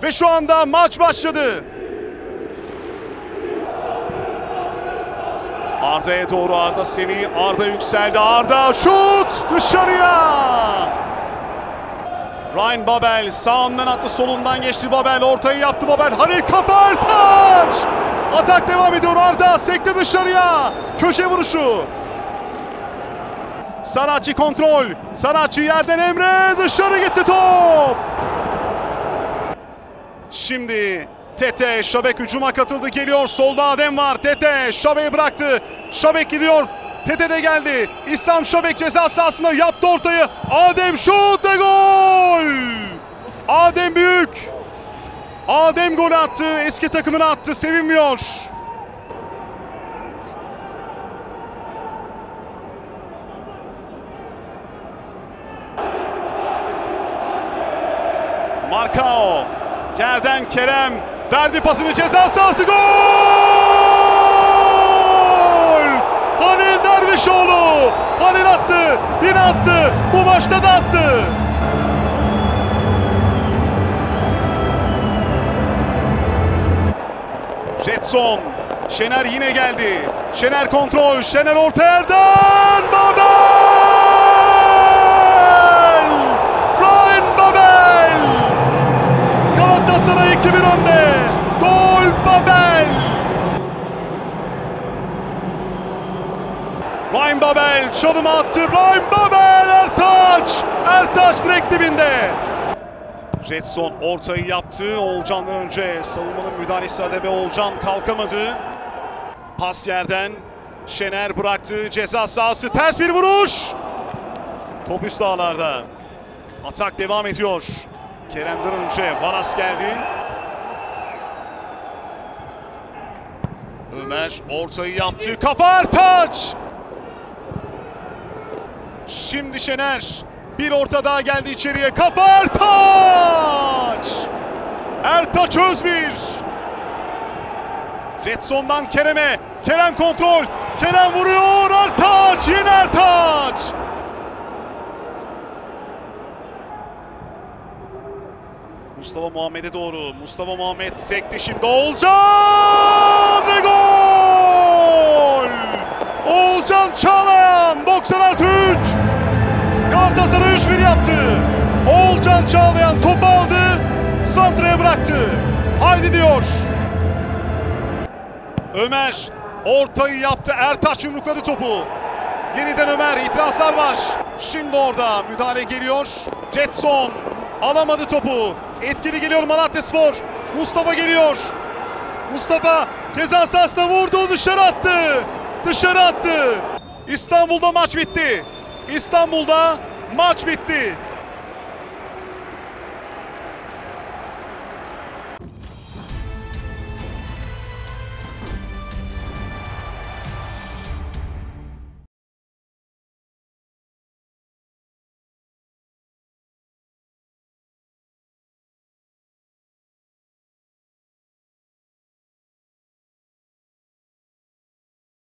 Ve şu anda maç başladı. Arda'ya doğru, Arda Semih, Arda yükseldi, Arda şut dışarıya. Ryan Babel sağından attı, solundan geçti Babel, ortayı yaptı Babel, Halil kafa, Ertaç! Atak devam ediyor, Arda sekti dışarıya, köşe vuruşu. Sanatçı kontrol, Sanatçı yerden, Emre dışarı gitti top. Şimdi Tete, Şabek hücuma katıldı, geliyor, solda Adem var, Tete Şabek'i bıraktı, Şabek gidiyor, Tete de geldi, İslam Şabek ceza sahasında yaptı ortayı, Adem şut ve gol! Adem büyük, Adem gol attı, eski takımına attı, sevinmiyor. Marcao, yerden Kerem verdi pasını, ceza sahası, gol! Halil Dervişoğlu, Halil attı, yine attı, bu maçta da attı. Jetson, Şener yine geldi, Şener kontrol, Şener orta yerden, Babel! Ryan Babel! Galatasaray 2-1 önde, gol Babel! Ryan Babel çalıma attı, Ryan Babel, Ertaç! Ertaç direkt dibinde. Jetson ortayı yaptı, Oğulcan'dan önce savunmanın müdahalesi, Adebe Oğulcan kalkamadı. Pas yerden, Şener bıraktı, ceza sahası, ters bir vuruş. Top üst ağlarda. Atak devam ediyor. Kerem'den önce Vanas geldi. Ömer ortayı yaptı, kafa, Ertaç! Şimdi Şener, bir orta daha geldi içeriye, kafa, Ertaç! Ertaç Özbir! Jetson'dan Kerem'e, Kerem kontrol, Kerem vuruyor, Ertaç, yine Ertaç! Mustafa Muhammed'e doğru, Mustafa Muhammed sekti şimdi, Oğulcan ve gol! Oğulcan Çağlayan 96 3. Galatasaray 3-1 yaptı. Oğulcan Çağlayan topu aldı, santraya bıraktı. Haydi diyor. Ömer ortayı yaptı, Ertaç yumrukladı topu. Yeniden Ömer, itirazlar var. Şimdi orada müdahale geliyor. Jetson alamadı topu. Etkili geliyor Malatyaspor. Mustafa geliyor. Mustafa ceza sahasına vurdu, dışarı attı. Dışarı attı. İstanbul'da maç bitti. İstanbul'da maç bitti.